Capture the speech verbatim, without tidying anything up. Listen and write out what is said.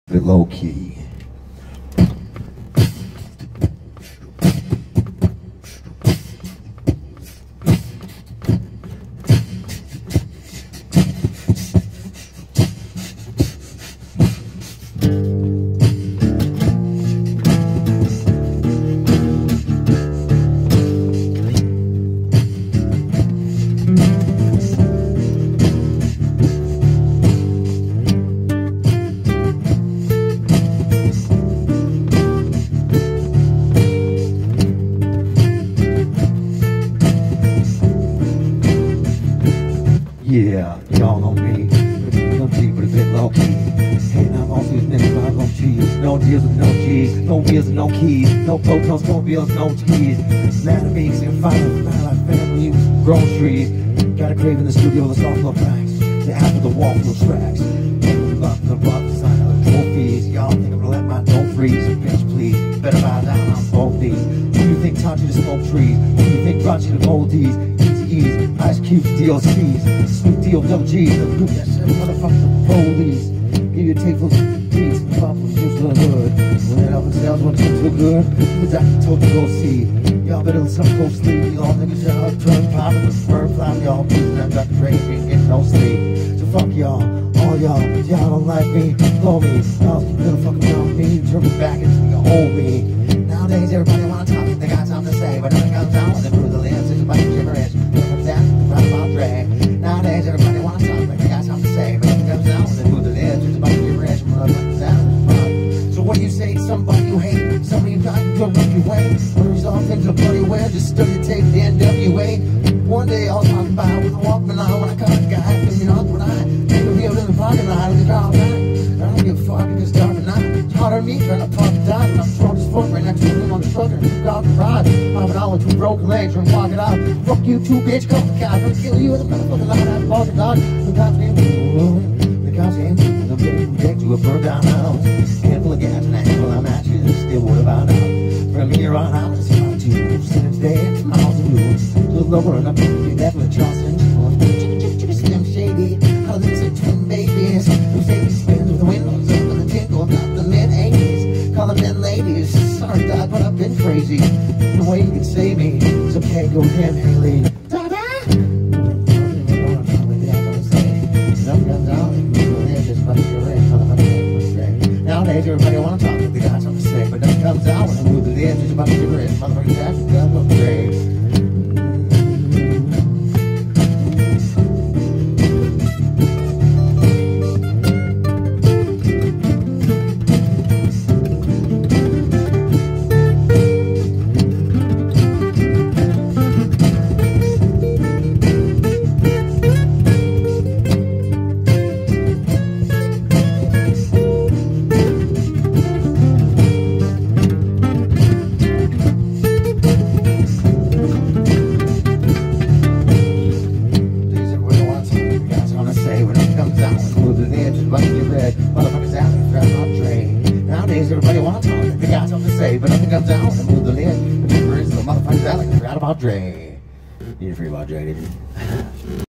bit low key. Yeah, y'all know me, no G, but a bit low key. Hey, now I'm also admitting about no cheese. No deals with no G's, no wheels and no keys. No protons, no bills, no keys. Man of me, and finally, man, like family, groceries. Got a crave in the studio, the soft floor tracks. The after the wall full tracks. The buff, the buff, design of the trophies. Y'all think I'm gonna let my dough freeze? Bitch, please, better bow down on both these. Who do you think taught you to smoke trees? Who do you think brought you to Goldies? Ease, Ice Cube, D L Cs, Snoop D O W G's, the group that shit, motherfucker, the police. Give you a tape full of beats, buffalo juice for the hood. When it up and sales when it's too good, the doctor told you go see. Y'all better listen closely. Y'all niggas shut up, turn pop, and sperm flop. Y'all please, that Doctor Dre ain't getting no sleep. So fuck y'all, all y'all, y'all don't like me, blow me. Y'all gonna fuck around me, turn me back into the old me. Nowadays, everybody wanna talk, they got something to say, but when it comes down, they prove the lips, it's about to gibberish. Nowadays, everybody wants something, they got something to say, but when it comes down, they move the lips, it's about to get rich, so what do you say to somebody you hate, somebody you got, you don't know you wait, when the result things are bloody well, just study the tape, the N W A. One day I was talking about with a Walkman on when I caught a guy, and you know, when I take a meal in the parking lot, with the crowd back, I don't give a fuck, it's dark at night, it's harder than me trying to park the dot, and I'm throwing his foot right next to him on the truck, and he's got the ride, I'm an hour, two broken legs, and walk it out, fuck you too, bitch, come the cat, I'll kill you with a motherfucking line, I'm walking dog, the cops ain't the cops ain't the bitch, protect you a burn down house, handful of gas and a handful of matches, still worried about out, from here on out, it's about to, since day, it's miles of blues, just lower and up, you definitely Charleston, Slim Shady, how they say twin babies, who say he spins with the windows up and the tinkle of the mid eighties, call them men ladies, sorry dog, but I've been crazy, the way you can save me, it's okay, go ahead, Haley. Nowadays, everybody wanna talk, they got something to say, but nothing comes out when they move the lips, it's about to get rich, motherfucking jack, gun, look great. Motherfuckers out and grab my tray. Nowadays, everybody wanna talk, they got something to say, but nothing comes out and move the lid. The motherfuckers out and grab about Dre. You didn't free about Dre, did you?